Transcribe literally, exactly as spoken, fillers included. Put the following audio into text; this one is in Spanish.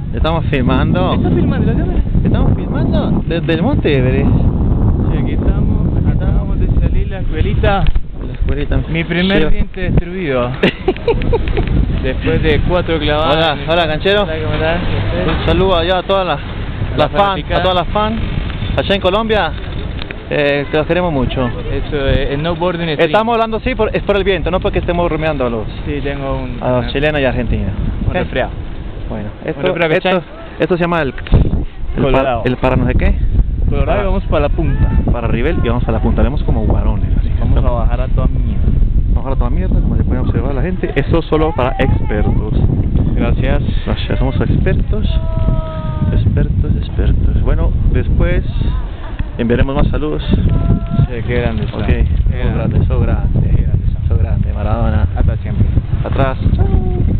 Estamos filmando. ¿Estás filmando la cámara? Estamos filmando desde el Monte Everest. Sí, aquí estamos, aquí acabamos de salir la escuelita. La escuelita. Mi primer Lleva- diente destruido. Después de cuatro clavadas. Hola, en el- hola, canchero. Hola, ¿cómo estás? Un saludo allá a todas las la las fans, fanaticada. a todas las fans allá en Colombia. Eh, que los queremos mucho. Eso es snowboarding stream. Estamos hablando sí, por, es por el viento, no porque estemos rumiando a los, Sí, tengo un... a los chilenos y argentinos. Un ¿Ok? resfriado. Bueno, esto, resfriado, esto, ¿cachai? esto se llama el, el, Colorado. para, el para no sé qué. Colorado y vamos para la punta. Para Rivel y vamos a la punta, vemos como guarones. Así. Vamos a bajar a toda mierda. Vamos a toda mierda, como se puede observar la gente. Esto es solo para expertos. Gracias. Gracias, somos expertos. Expertos, expertos. Bueno, después enviaremos más saludos. Sí, qué grandes son. Ok, Qué so grande, so grande. Qué grandes son. So grande, Maradona. Hasta siempre. Atrás. Chao.